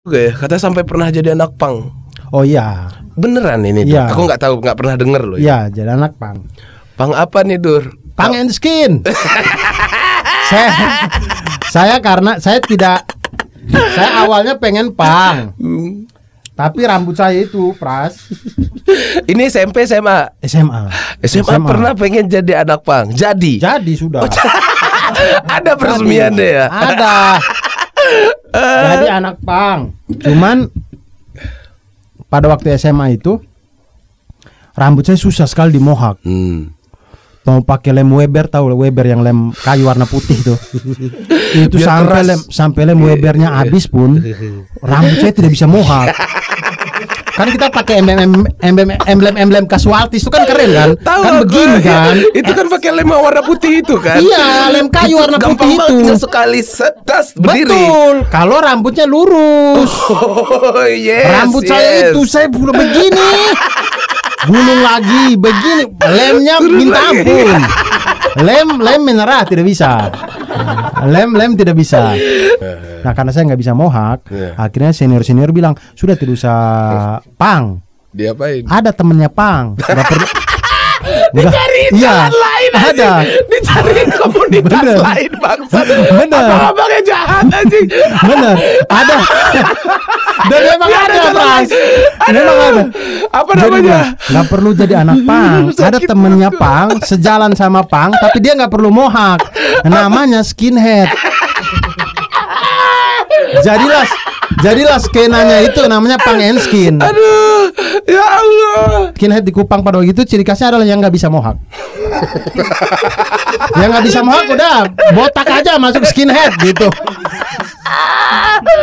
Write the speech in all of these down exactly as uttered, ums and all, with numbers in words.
Oke, katanya sampai pernah jadi anak pang. Oh iya. Beneran ini? Iya. Aku nggak tahu, nggak pernah denger loh. Iya, jadi anak pang. Pang apa nih, Dur? Pang and skin. saya, saya karena saya tidak, saya awalnya pengen pang, Hmm. tapi rambut saya itu Pras. Ini S M P S M A. S M A. S M A pernah pengen jadi anak pang. Jadi. Jadi sudah. Ada peresmian deh ya. Ada. Jadi anak pang. Cuman pada waktu S M A itu rambut saya susah sekali dimohak. Hmm. Mau pakai lem Weber, tahu Weber yang lem kayu warna putih tuh. Itu Biar sampai keras. lem sampai lem Webernya habis pun rambut saya tidak bisa mohak. Kan kita pakai emblem emblem emblem emblem kasualtis itu kan keren kan? Tahu Kan aku. begini kan? Itu kan pakai lem warna putih itu kan? Iya, lem kayu Itu warna gampang putih banget, itu. tinggal sekali setas berdiri. Betul. Kalau rambutnya lurus. Oh yes. Rambut yes. saya itu saya udah begini. Gulung lagi begini, lemnya Turun minta lagi. ampun. Lem lem menyerah tidak bisa. Lem lem tidak bisa. Nah karena saya nggak bisa mohak, Iya. akhirnya senior senior bilang sudah tidak usah pang. Diapain? Ada temennya pang. Nggak perlu. Dicari Iya, jalan lain aja. ada. Dicari komunitas Bener. lain bangsa. Bener. Abang-abangnya jahat anjing. Bener, ada. Dan memang Nggak ada, ada jalan Pras. lain. Memang Aduh. ada. Apa Jadi namanya? nggak- nggak perlu jadi anak pang. Ada Sakit temennya banget. pang, sejalan sama pang, tapi dia nggak perlu mohak. Namanya skinhead. Jadilah, jadilah skenanya itu namanya pang and skin. Aduh, ya Allah. Skinhead di Kupang pada waktu itu ciri khasnya adalah yang nggak bisa mohak. Yang nggak bisa mohak udah botak aja masuk skinhead gitu.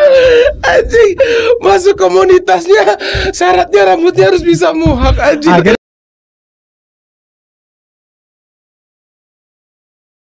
Anjing, masuk komunitasnya syaratnya rambutnya harus bisa mohak anjing. Akhirnya